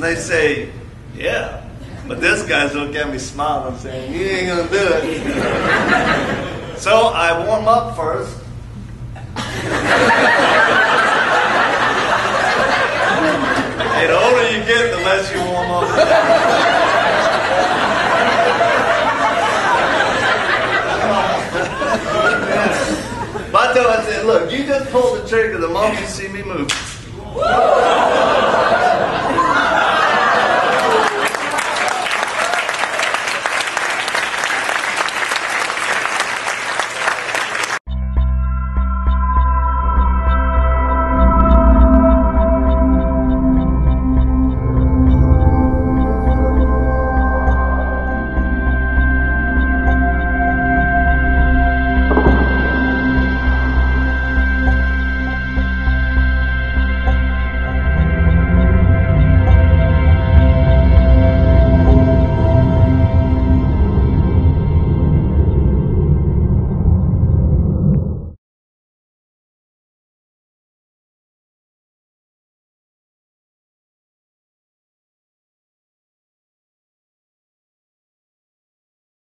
They say, yeah, but this guy's looking at me smiling. I'm saying, you ain't gonna do it. So I warm up first. Hey, the older you get, the less you warm up. But I said, look, you just pull the trigger the moment you see me move.